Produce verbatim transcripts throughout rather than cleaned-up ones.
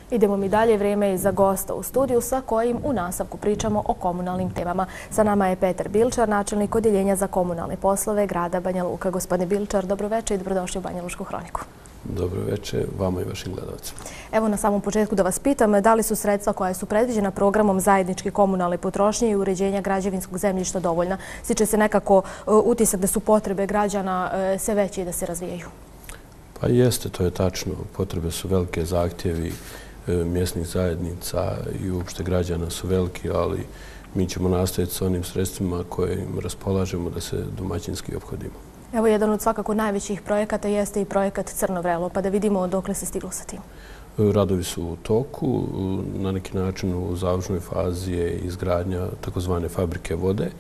Idemo mi dalje, vrijeme je za gosta u studiju sa kojim u nastavku pričamo o komunalnim temama. Sa nama je Petar Bilčar, načelnik Odjeljenja za komunalne poslove grada Banja Luka. Gospodine Bilčar, dobroveče i dobrodošli u Banja Lučku hroniku. Dobroveče vama i vašim gledalcima. Evo na samom početku da vas pitam, da li su sredstva koja su predviđena programom zajedničke komunalne potrošnje i uređenja građevinskog zemljišta dovoljna? Stiče se nekako utisak da su potrebe građana sve veće i da se razvijaju. Pa jeste, to je tačno. Potrebe su velike, zahtjevi mjesnih zajednica i uopšte građana su veliki, ali mi ćemo nastaviti sa onim sredstvima koje im raspolažemo da se domaćinski ophodimo. Evo, jedan od svakako najvećih projekata jeste i projekat Crno vrelo, pa da vidimo dokle se stiglo sa tim. Radovi su u toku. Na neki način u završnoj fazi je izgradnja takozvane fabrike vode.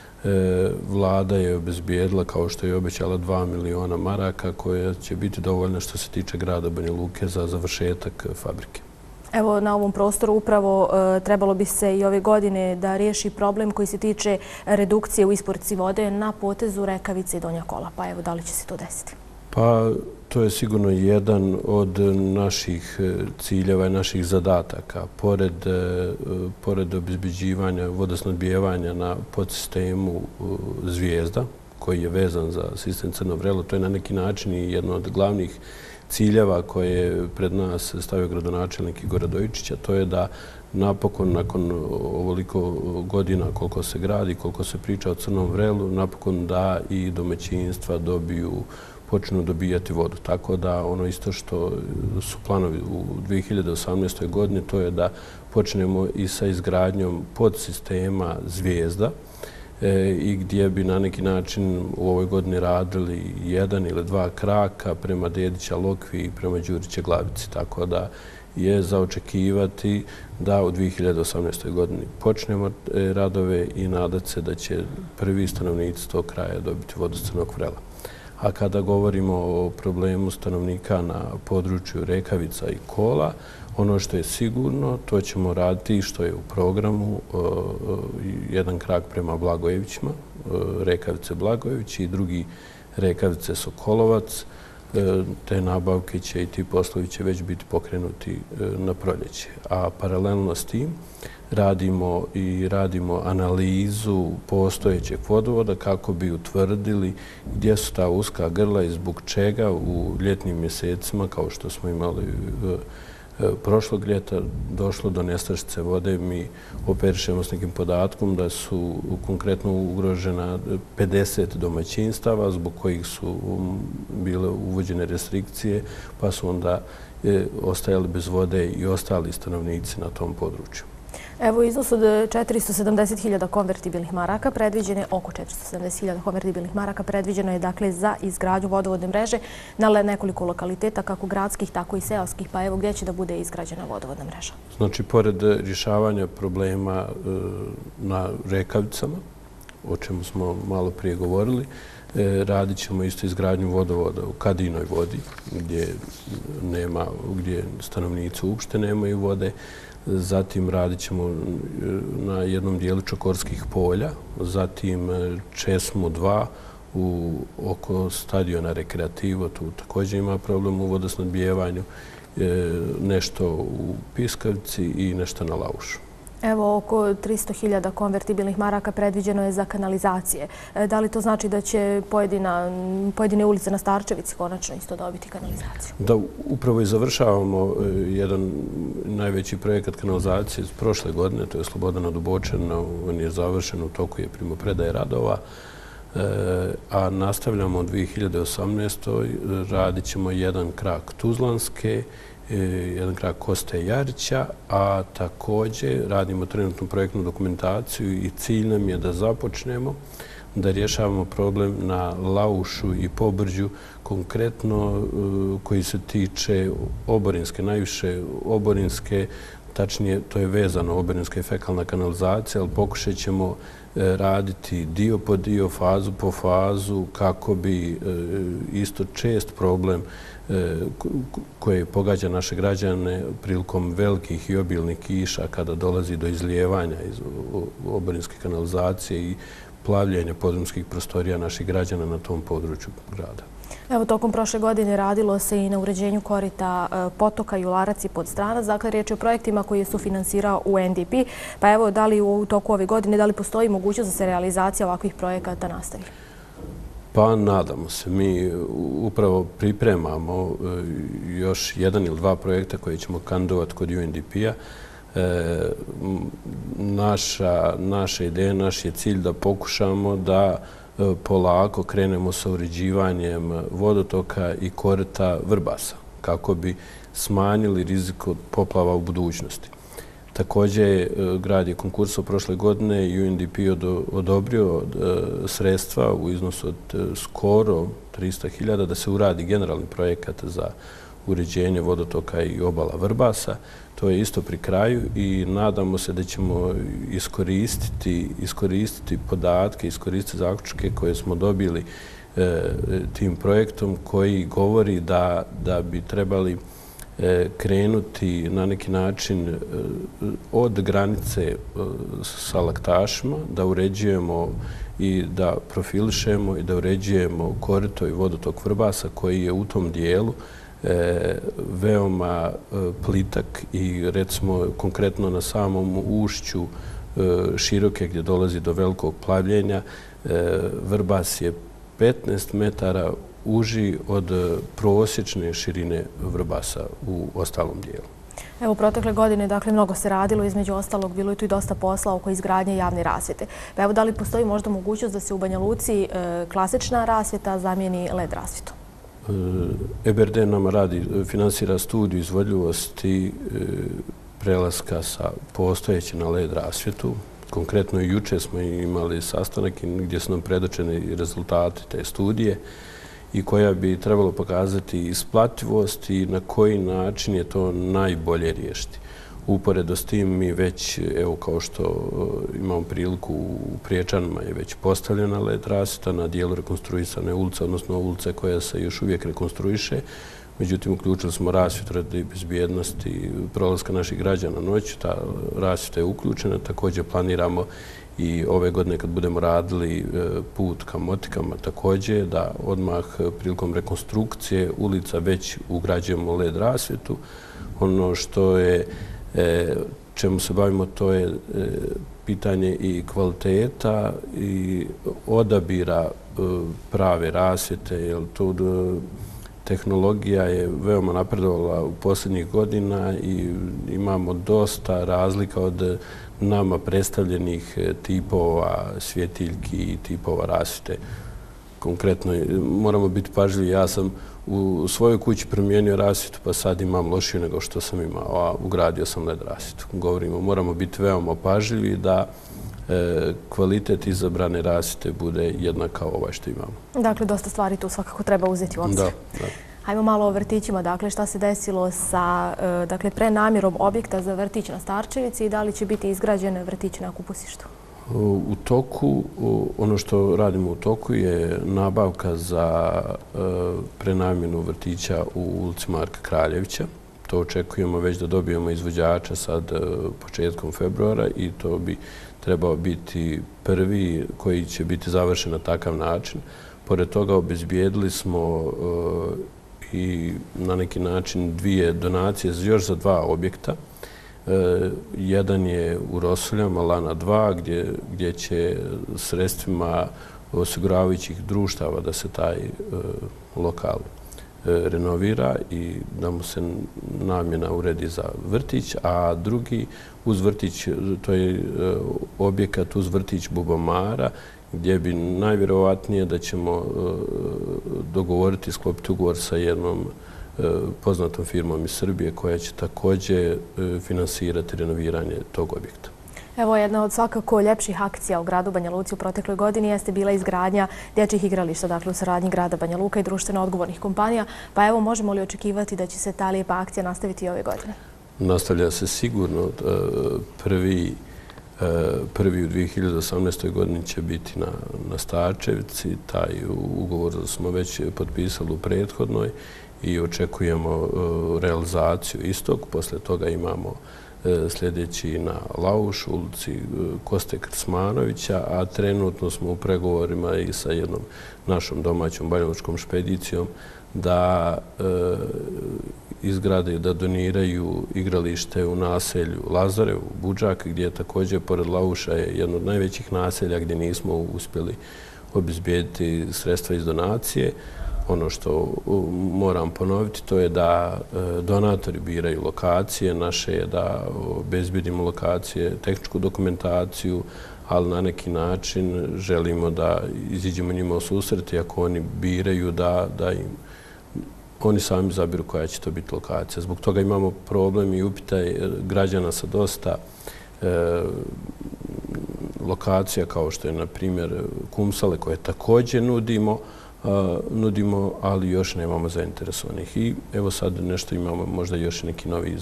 Vlada je obezbijedila, kao što je obećala, dva miliona maraka koja će biti dovoljna što se tiče grada Banja Luke za završetak fabrike. Evo, na ovom prostoru upravo trebalo bi se i ove godine da riješi problem koji se tiče redukcije u isporuci vode na potezu Rekavice i Donja Kola. Pa evo, da li će se to desiti? Pa to je sigurno jedan od naših ciljeva i naših zadataka. Pored, pored obezbeđivanja vodosnabdijevanja na podsistemu Zvijezda, koji je vezan za sistem Crno vrelo, to je na neki način i jedno od glavnih ciljeva koje je pred nas stavio gradonačelnik Igor Radojičić, to je da napokon, nakon ovoliko godina koliko se gradi, koliko se priča o Crnom vrelu, napokon da i domaćinstva dobiju, počnu dobijati vodu. Tako da ono isto što su planovi u dvije hiljade osamnaestoj godini, to je da počnemo i sa izgradnjom podsistema Zvijezda, i gdje bi na neki način u ovoj godini radili jedan ili dva kraka prema Dedića Lokvi i prema Đurića Glavici. Tako da je za očekivati da u dvije hiljade osamnaestoj godini počnemo radove i nadati se da će prvi stanovnici tog kraja dobiti vodu s Crnog vrela. A kada govorimo o problemu stanovnika na području Rekavica i Kola, ono što je sigurno, to ćemo raditi što je u programu, jedan krak prema Blagojevićima, Rekavice Blagojević i drugi Rekavice Sokolovac. Te nabavke će i ti poslovi će već biti pokrenuti na proljeće. A paralelno s tim radimo i radimo analizu postojećeg vodovoda kako bi utvrdili gdje su ta uska grla i zbog čega u ljetnim mjesecima, kao što smo imali prošlog ljeta, došlo do nestašice vode. Mi operišemo s nekim podatkom da su konkretno ugrožena pedeset domaćinstava zbog kojih su bile uvođene restrikcije, pa su onda ostajali bez vode i ostali stanovnici na tom području. Evo, iznos od četiristo sedamdeset hiljada konvertibilnih maraka predviđeno je, oko četiristo sedamdeset hiljada konvertibilnih maraka predviđeno je dakle za izgradnju vodovodne mreže na nekoliko lokaliteta, kako gradskih, tako i seoskih. Pa evo, gdje će da bude izgrađena vodovodna mreža? Znači, pored rješavanja problema na Rekavicama, o čemu smo malo prije govorili, radit ćemo isto izgradnju vodovoda u Kadinoj vodi, gdje nema, gdje stanovnici uopšte nemaju vode. Zatim radit ćemo na jednom dijelu Čokorskih polja, zatim Česmu dva u, oko stadiona Rekreativo, tu također ima problem u vodosnabdijevanju, nešto u Piskavci i nešto na Laušu. Evo, oko tristo hiljada konvertibilnih maraka predviđeno je za kanalizacije. Da li to znači da će pojedina, pojedine ulice na Starčevici konačno isto dobiti kanalizaciju? Da, upravo i završavamo jedan najveći projekat kanalizacije iz prošle godine, to je Slobodana Dubočana, on je završen, u toku je primopredaje radova, a nastavljamo u dvije hiljade osamnaestoj radit ćemo jedan krak Tuzlanske, jedan krak Koste Jarića, a također radimo trenutnu projektnu dokumentaciju i cilj nam je da započnemo da rješavamo problem na Laušu i Pobrđu, konkretno koji se tiče Oborinske, najviše Oborinske, tačnije to je vezano Oborinska i fekalna kanalizacija, ali pokušat ćemo raditi dio po dio, fazu po fazu, kako bi isto čest problem koje pogađa naše građane prilikom velikih i obilnih kiša kada dolazi do izlijevanja iz oborinske kanalizacije i plavljenja podrumskih prostorija naših građana na tom području grada. Evo, tokom prošle godine radilo se i na uređenju korita potoka Jularac i Podstranac. Dakle, riječ je o projektima koje je sufinansirao U N D P. Pa evo, da li u toku ove godine, da li postoji mogućnost da se realizacija ovakvih projekata nastavi? Pa nadamo se. Mi upravo pripremamo još jedan ili dva projekta koje ćemo kandidovati kod U N D P-a. Naša ideja, naš je cilj da pokušamo da polako krenemo sa uređivanjem vodotoka i korita Vrbasa, kako bi smanjili rizik od poplava u budućnosti. Također, grad je konkursao prošle godine i U N D P odobrio sredstva u iznosu od skoro trista hiljada da se uradi generalni projekat za uređenje vodotoka i obala Vrbasa. To je isto pri kraju i nadamo se da ćemo iskoristiti podatke, iskoristiti zaključke koje smo dobili tim projektom koji govori da bi trebali krenuti na neki način od granice sa laktašima, da uređujemo i da profilišemo i da uređujemo korito i vodotok Vrbasa koji je u tom dijelu veoma plitak i recimo konkretno na samom ušću Široke gdje dolazi do velikog plavljenja, Vrbas je petnaest metara uži od prosječne širine Vrbasa u ostalom dijelu. Evo, protekle godine, dakle, mnogo se radilo, između ostalog, bilo je tu i dosta posla oko izgradnje javne rasvjete. Pa evo, da li postoji možda mogućnost da se u Banja Luci klasična rasvjeta zamijeni L E D rasvjetom? E B R D nama radi, finansira studiju izvodljivosti prelaska sa postojeće na L E D rasvjetu. Konkretno i juče smo imali sastanak gdje su nam predočeni rezultati te studije i koja bi trebalo pokazati isplativost i na koji način je to najbolje riješiti. Uporedo s tim mi već, evo kao što imamo priliku u Priječanima je već postavljena L E D rasvjeta na dijelu rekonstruisane ulice, odnosno ulice koja se još uvijek rekonstruiše. Međutim, uključili smo rasvjetu radi bezbjednosti prolaska naših građana noću. Ta rasvjeta je uključena. Također planiramo i ove godine kad budemo radili put ka Motikama također da odmah prilikom rekonstrukcije ulica već ugrađujemo L E D rasvjetu. Ono što je, čemu se bavimo, to je pitanje i kvaliteta i odabira prave rasvjete, jer tu tehnologija je veoma napredovala u posljednjih godina i imamo dosta razlika od nama predstavljenih tipova svjetiljki i tipova rasvjete. Konkretno, moramo biti pažljivi. Ja sam u svojoj kući promijenio rasvjetu, pa sad imam lošiju nego što sam imao, a ugradio sam L E D rasvjetu. Govorimo, moramo biti veoma pažljivi da kvalitet izabrane rasvjete bude jednak kao ovaj što imamo. Dakle, dosta stvari tu svakako treba uzeti u obzir. Da, da. Hajmo malo o vrtićima. Dakle, šta se desilo sa dakle, prenamjerom objekta za vrtić na Starčevici i da li će biti izgrađen vrtić na Kupusištu? U toku, ono što radimo u toku je nabavka za prenamjenu vrtića u ulici Marka Kraljevića. To očekujemo već da dobijemo izvođača sad početkom februara i to bi trebao biti prvi koji će biti završen na takav način. Pored toga obezbijedili smo i na neki način dvije donacije još za dva objekta. Jedan je u Rosuljama, Lana dva, gdje će sredstvima osiguravajućih društava da se taj lokal renovira i da mu se namjena uredi za vrtić, a drugi uz vrtić, to je objekat uz vrtić Bubamara, gdje bi najvjerovatnije da ćemo dogovoriti i sklopiti ugovor sa jednom poznatom firmom iz Srbije koja će također finansirati renoviranje tog objekta. Evo, jedna od svakako ljepših akcija u gradu Banja Luci u protekloj godini jeste bila izgradnja dječjih igrališta, dakle u saradnji grada Banja Luka i društveno odgovornih kompanija. Pa evo, možemo li očekivati da će se ta lijepa akcija nastaviti i ove godine? Nastavlja se sigurno. Prvi Prvi u dvije hiljade osamnaestoj godini će biti na Starčevici. Taj ugovor smo već potpisali u prethodnoj i očekujemo realizaciju istog. Poslije toga imamo sljedeći na Lauš, ulici Koste Krsmanovića, a trenutno smo u pregovorima i sa jednom našom domaćom banjalučkom špedicijom da izgrade, da doniraju igralište u naselju Lazare, u Budžak, gdje je također, pored Lauša, je jedno od najvećih naselja gdje nismo uspjeli obezbijediti sredstva iz donacije. Ono što moram ponoviti, to je da donatori biraju lokacije. Naše je da obezbijedimo lokacije, tehničku dokumentaciju, ali na neki način želimo da iziđemo njima u susret i ako oni biraju da im oni sami zabiru koja će to biti lokacija. Zbog toga imamo problem i upitaj građana sa dosta lokacija kao što je, na primjer, Kumsale, koje također nudimo, nudimo, ali još nemamo zainteresovanih. I evo sad nešto imamo, možda još neki novi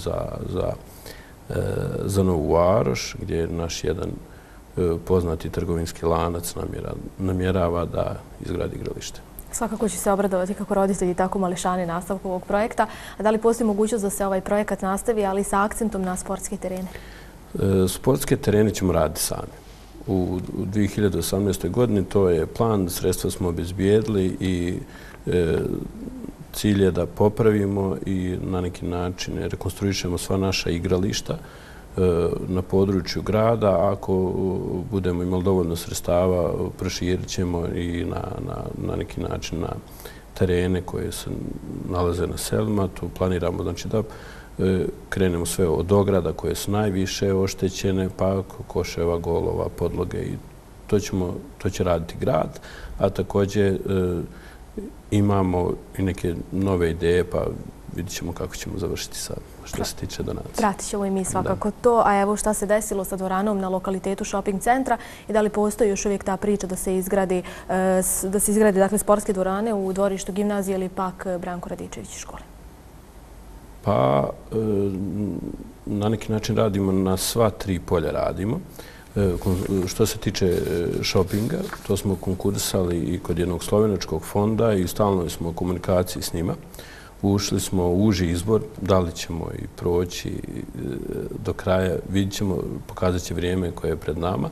za Novu Varoš, gdje je naš jedan poznati trgovinski lanac namjerava da izgradi igralište. Svakako će se obradovati kako roditelji, tako mališani nastavku ovog projekta. A da li postoji mogućnost da se ovaj projekat nastavi, ali sa akcentom na sportske terene? Sportske terene ćemo raditi sami. U dvije hiljade osamnaestoj godini to je plan, sredstva smo obezbijedili i cilj je da popravimo i na neki način rekonstruišemo sva naša igrališta na području grada. Ako budemo imali dovoljno sredstava, proširit ćemo i na neki način na terene koje se nalaze na selima. Tu planiramo znači da krenemo sve od ograda koje su najviše oštećene, pa koševa, golova, podloge i to će raditi grad. A također imamo i neke nove ideje, pa vidit ćemo kako ćemo završiti sad što se tiče donacije. Pratit ćemo i mi svakako to. A evo šta se desilo sa dvoranom na lokalitetu shopping centra i da li postoji još uvijek ta priča da se izgradi da se izgradi dakle sportske dvorane u dvorištu gimnazije ili pak Branko Radičević škole? Pa na neki način radimo, na sva tri polja radimo. Što se tiče šopinga, to smo konkursali i kod jednog slovenačkog fonda i u stalnoj smo komunikaciji s njima. Ušli smo u uži izbor, da li ćemo i proći do kraja, vidjet ćemo, pokazat će vrijeme koje je pred nama.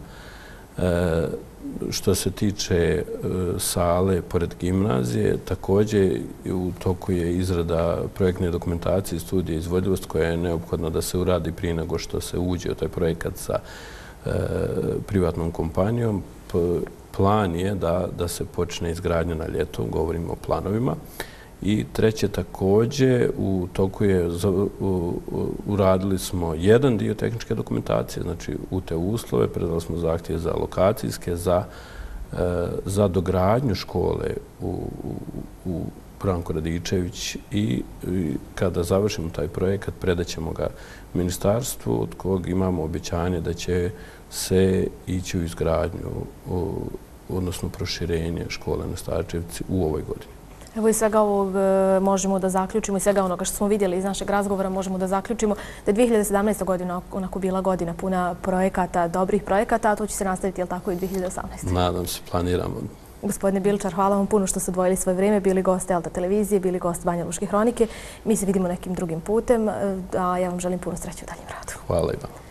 Što se tiče sale pored gimnazije, također u toku je izrada projektne dokumentacije i studije izvodljivosti koja je neophodna da se uradi prije nego što se uđe u taj projekat sa privatnom kompanijom. Plan je da se počne izgradnja na ljeto, govorimo o planovima. I treće, također, u toku je, uradili smo jedan dio tehničke dokumentacije, znači u te uslove, predali smo zahtjev za lokacijske, za dogradnju škole u Branko Radičević i kada završimo taj projekat, predat ćemo ga ministarstvu, od kog imamo obećanje da će se ići u izgradnju, odnosno proširenje škole na Starčevci u ovoj godini. Evo iz svega ovog možemo da zaključimo, iz svega onoga što smo vidjeli iz našeg razgovora možemo da zaključimo da je dvije hiljade sedamnaesta. godina onako bila godina puna projekata, dobrih projekata, a to će se nastaviti, jel tako, i dvije hiljade osamnaeste. Nadam se, planiramo. Gospodine Biličar, hvala vam puno što ste odvojili svoje vrijeme, bili gost Elta televizije, bili gost Banjalučke hronike. Mi se vidimo nekim drugim putem, a ja vam želim puno sreće u daljem radu. Hvala i vam.